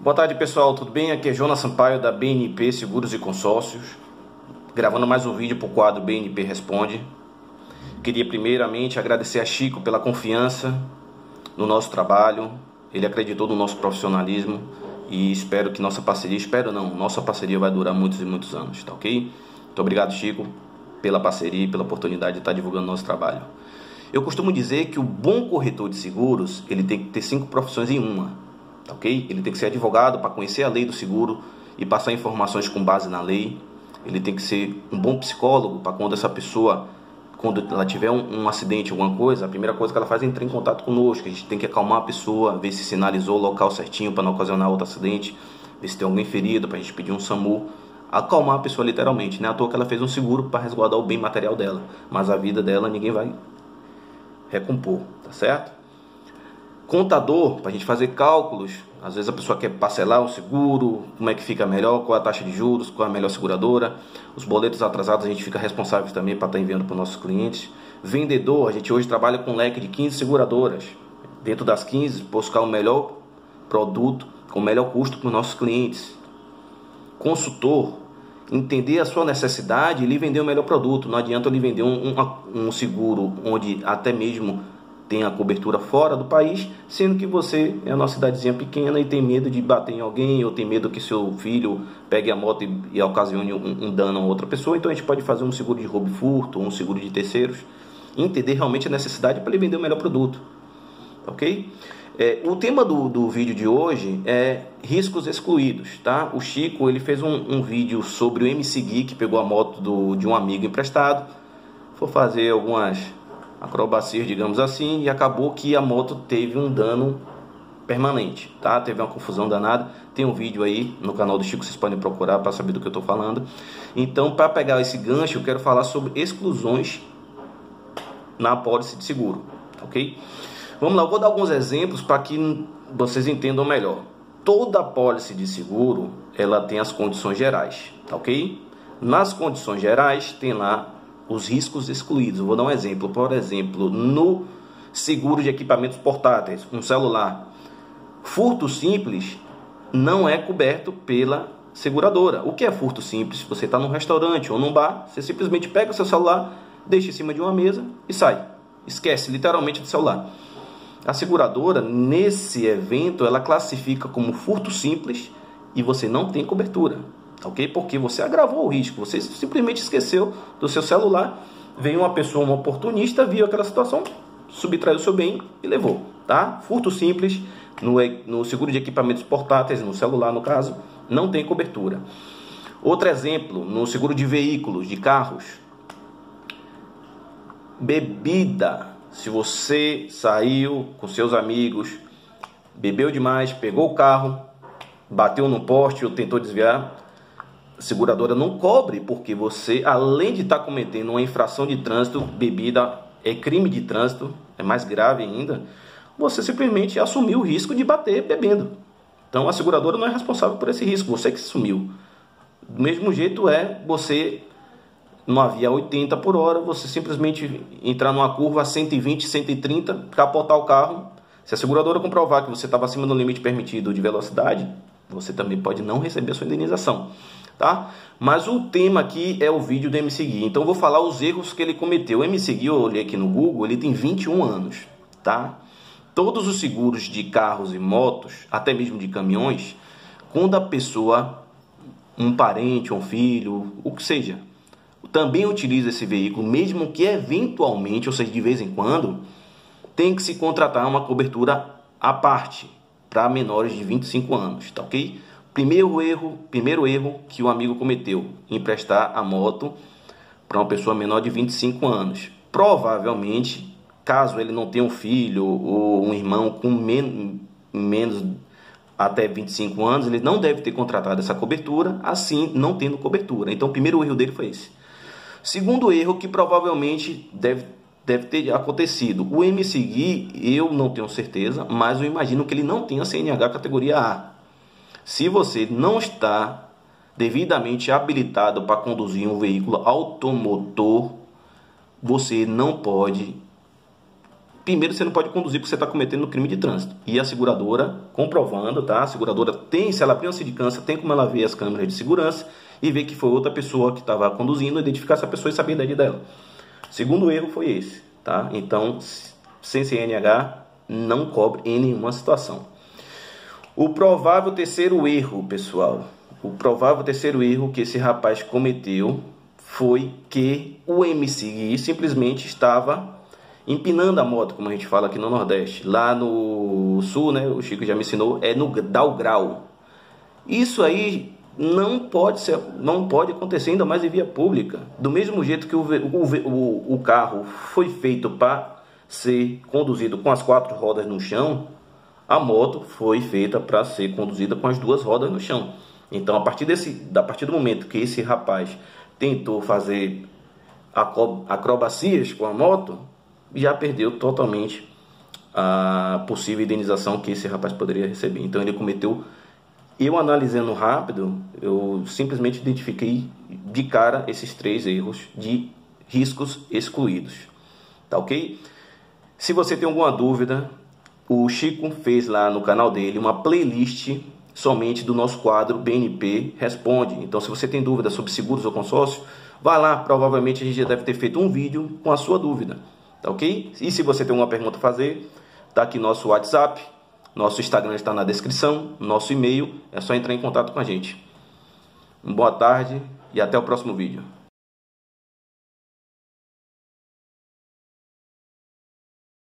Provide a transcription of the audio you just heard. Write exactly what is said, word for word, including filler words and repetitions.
Boa tarde, pessoal, tudo bem? Aqui é Jonas Sampaio da B N P Seguros e Consórcios, gravando mais um vídeo para o quadro B N P Responde. Queria primeiramente agradecer a Chico pela confiança no nosso trabalho. Ele acreditou no nosso profissionalismo e espero que nossa parceria, espero não, nossa parceria vai durar muitos e muitos anos, tá ok? Muito obrigado, Chico, pela parceria e pela oportunidade de estar divulgando nosso trabalho. Eu costumo dizer que o bom corretor de seguros, ele tem que ter cinco profissões em uma. Ok? Ele tem que ser advogado para conhecer a lei do seguro e passar informações com base na lei. Ele tem que ser um bom psicólogo para quando essa pessoa, quando ela tiver um, um acidente, alguma coisa, a primeira coisa que ela faz é entrar em contato conosco. A gente tem que acalmar a pessoa, ver se sinalizou o local certinho para não ocasionar outro acidente, ver se tem alguém ferido para a gente pedir um SAMU. Acalmar a pessoa literalmente, né? À toa que ela fez um seguro para resguardar o bem material dela, mas a vida dela ninguém vai recompor, tá certo? Contador, para a gente fazer cálculos. Às vezes a pessoa quer parcelar o seguro, como é que fica melhor, qual é a taxa de juros, qual é a melhor seguradora. Os boletos atrasados a gente fica responsável também para estar enviando para os nossos clientes. Vendedor, a gente hoje trabalha com um leque de quinze seguradoras. Dentro das quinze, buscar o melhor produto, com o melhor custo para os nossos clientes. Consultor, entender a sua necessidade e lhe vender o melhor produto. Não adianta eu lhe vender um, um, um seguro onde até mesmo tem a cobertura fora do país, sendo que você é uma cidadezinha pequena e tem medo de bater em alguém, ou tem medo que seu filho pegue a moto e, e ocasione um, um dano a outra pessoa. Então a gente pode fazer um seguro de roubo e furto, ou um seguro de terceiros, e entender realmente a necessidade para ele vender o melhor produto. Ok? É, o tema do, do vídeo de hoje é riscos excluídos, tá? O Chico ele fez um, um vídeo sobre o M C Gui, que pegou a moto do, de um amigo emprestado, foi fazer algumas acrobacias, digamos assim, e acabou que a moto teve um dano permanente, tá? Teve uma confusão danada. Tem um vídeo aí no canal do Chico, vocês podem procurar para saber do que eu estou falando. Então, para pegar esse gancho, eu quero falar sobre exclusões na apólice de seguro, ok? Vamos lá, eu vou dar alguns exemplos para que vocês entendam melhor. Toda apólice de seguro, ela tem as condições gerais, ok? Nas condições gerais, tem lá os riscos excluídos. Eu vou dar um exemplo. Por exemplo, no seguro de equipamentos portáteis, um celular, furto simples não é coberto pela seguradora. O que é furto simples? Você está num restaurante ou num bar, você simplesmente pega o seu celular, deixa em cima de uma mesa e sai. Esquece literalmente do celular. A seguradora, nesse evento, ela classifica como furto simples e você não tem cobertura. Ok? Porque você agravou o risco, você simplesmente esqueceu do seu celular, veio uma pessoa, um oportunista, viu aquela situação, subtraiu o seu bem e levou, tá? Furto simples, no, no seguro de equipamentos portáteis, no celular no caso, não tem cobertura. Outro exemplo, no seguro de veículos, de carros, bebida, se você saiu com seus amigos, bebeu demais, pegou o carro, bateu no poste ou tentou desviar, a seguradora não cobre, porque você, além de estar cometendo uma infração de trânsito, bebida é crime de trânsito, é mais grave ainda, você simplesmente assumiu o risco de bater bebendo. Então a seguradora não é responsável por esse risco, você que assumiu. Do mesmo jeito é você, numa via a oitenta por hora, você simplesmente entrar numa curva a cento e vinte, cento e trinta, capotar o carro. Se a seguradora comprovar que você estava acima do limite permitido de velocidade, você também pode não receber a sua indenização. Tá? Mas o tema aqui é o vídeo do M C Gui. Então eu vou falar os erros que ele cometeu. O M C Gui, eu olhei aqui no Google, ele tem vinte e um anos, tá? Todos os seguros de carros e motos, até mesmo de caminhões, quando a pessoa, um parente, um filho, o que seja, também utiliza esse veículo, mesmo que eventualmente, ou seja, de vez em quando, tem que se contratar uma cobertura à parte para menores de vinte e cinco anos, tá ok? Primeiro erro, primeiro erro que o amigo cometeu, emprestar a moto para uma pessoa menor de vinte e cinco anos. Provavelmente, caso ele não tenha um filho ou um irmão com men menos até vinte e cinco anos, ele não deve ter contratado essa cobertura, assim não tendo cobertura. Então o primeiro erro dele foi esse. Segundo erro que provavelmente deve, deve ter acontecido. O M C Gui, eu não tenho certeza, mas eu imagino que ele não tenha C N H categoria A. Se você não está devidamente habilitado para conduzir um veículo automotor, você não pode primeiro você não pode conduzir porque você está cometendo um crime de trânsito. E a seguradora, comprovando, tá? A seguradora tem, se ela abrir uma sindicância, tem como ela ver as câmeras de segurança e ver que foi outra pessoa que estava conduzindo, identificar essa pessoa e saber a idade dela. Segundo erro foi esse, tá? Então, sem C N H, não cobre em nenhuma situação. O provável terceiro erro, pessoal, o provável terceiro erro que esse rapaz cometeu foi que o M C Gui simplesmente estava empinando a moto, como a gente fala aqui no Nordeste. Lá no Sul, né, o Chico já me ensinou, é no dar o grau. Isso aí não pode ser, não pode acontecer, ainda mais em via pública. Do mesmo jeito que o, o, o, o carro foi feito para ser conduzido com as quatro rodas no chão, a moto foi feita para ser conduzida com as duas rodas no chão. Então, a partir, desse, a partir do momento que esse rapaz tentou fazer acrobacias com a moto, já perdeu totalmente a possível indenização que esse rapaz poderia receber. Então, ele cometeu... Eu analisando rápido, eu simplesmente identifiquei de cara esses três erros de riscos excluídos. Tá ok? Se você tem alguma dúvida, o Chico fez lá no canal dele uma playlist somente do nosso quadro B N P Responde. Então, se você tem dúvida sobre seguros ou consórcio, vá lá, provavelmente a gente já deve ter feito um vídeo com a sua dúvida. Tá ok? E se você tem alguma pergunta a fazer, tá aqui nosso WhatsApp, nosso Instagram está na descrição, nosso e-mail, é só entrar em contato com a gente. Boa tarde e até o próximo vídeo.